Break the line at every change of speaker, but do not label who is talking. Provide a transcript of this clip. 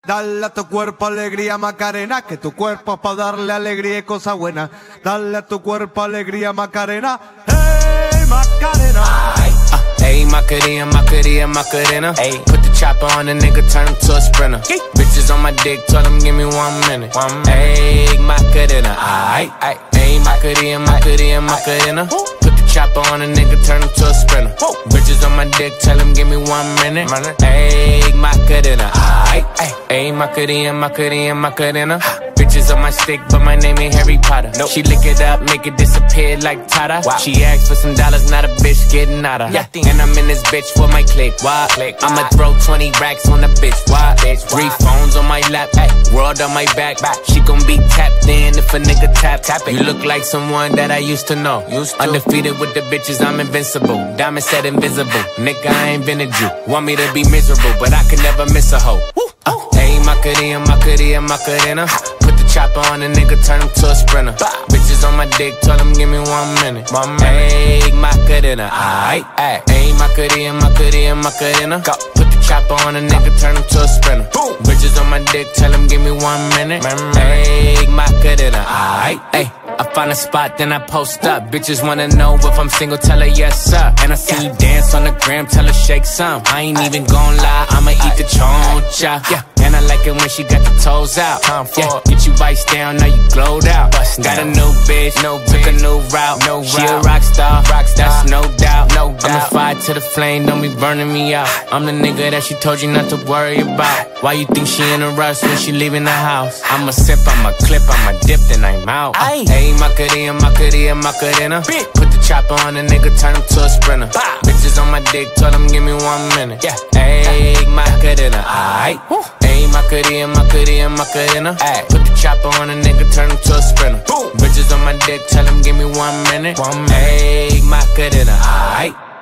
Dale a tu cuerpo alegría Macarena, que tu cuerpo es pa' darle alegría y cosas buenas. Dale a tu cuerpo alegría Macarena, hey Macarena.
Ayy, Macarena, Macarena, Macarena. Ayy, put the chopper on the nigga, turn him to a sprinter. Bitches on my dick, tell him give me 1 minute. Ayy, Macarena, ayy, ayy, Macarena, Macarena, Macarena. Put the chopper on a nigga, turn him to a sprinter. Bitches on my dick, tell him give me 1 minute. Ayy, Macarena, ayy, ayy, Macarena, Macarena, Macarena. Bitches on my stick, but my name ain't Harry Potter. Nope. She lick it up, make it disappear like Tata. Wow. She asked for some dollars, not a bitch getting nada. Yeah. And I'm in this bitch for my click. Why? I'ma throw 20 racks on the bitch. Why? 3 phones on my lap, world on my back. She gon' be tapped in if a nigga tap it. You look like someone that I used to know. Undefeated with the bitches, I'm invincible. Diamond said invisible. Nigga, I ain't been a Jew. Want me to be miserable, but I can never miss a hoe. Ayy, Macarena, Macarena, Macarena. Put the chopper on a nigga, turn him to a sprinter. Bitches on my dick, tell him give me 1 minute. Ayy, Macarena, ayy, ayy, Macarena, Macarena, Macarena. Put the chopper on a nigga, turn him to a sprinter. Bitches on my dick, tell him give me 1 minute. Ayy, Macarena, ayy, ayy. I find a spot, then I post up. Bitches wanna know if I'm single, tell her yes, sir. And I see you dance on the gram, tell her shake some. I ain't even gon' lie, I'ma eat the choncha. Yeah. And I like it when she got the toes out. Yeah. Get you vice down, now you glowed out. Got a new bitch, took a new route. She a rock star, that's no doubt. I'm a fire to the flame, don't be burning me out. I'm the nigga that she told you not to worry about. Why you think she in a rush when she leaving the house? I'ma sip, I'ma clip, I'ma dip, then I'm out. Ayy, Macarena, Macarena, Macarena. Put the chopper on a nigga, turn him to a sprinter. Bitches on my dick, tell him give me 1 minute. Ayy, Macarena, ayy. Ayy, Macarena, Macarena, Macarena. Put the chopper on a nigga, turn him to a sprinter. Bitches on my dick, tell him give me 1 minute. Ayy, Macarena, ayy.